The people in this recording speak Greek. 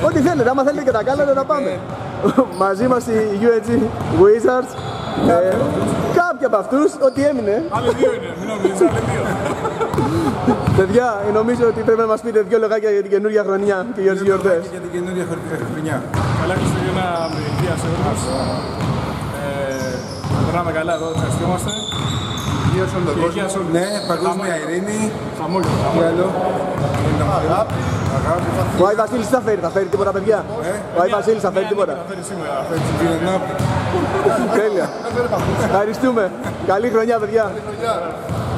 Ό,τι θέλετε, άμα θέλετε και τα κάνετε να πάμε. Μαζί μας οι UAG Wizards. Κάποιοι από αυτούς, ό,τι έμεινε. Άλλοι δύο είναι, μην νομίζεις, άλλοι δύο. Παιδιά, νομίζω ότι πρέπει να μας πείτε δύο λογάκια για την καινούργια χρονιά και για τις γιορτές. Για την καινούργια χρονιά. Καλά Χριστούγεννα με υγεία σε όλους. Περνάμε καλά εδώ, ευχαριστούμαστε. Υγεία σε όλο τον κόσμο. Ναι, παγκόσμια ειρήνη. Χαμόγελο. Ο Άι Βασίλης θα φέρει τίποτα παιδιά. Ο Άι Βασίλης θα φέρει τίποτα. Θα φέρει σήμερα. Τέλεια. Ευχαριστούμε. Καλή χρονιά παιδιά.